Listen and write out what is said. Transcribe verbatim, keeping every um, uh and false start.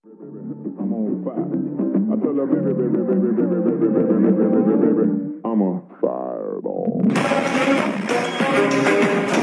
I'm on fire. I tell her, baby, baby, baby, baby, baby, baby, baby, baby, baby, baby, I'm a fireball.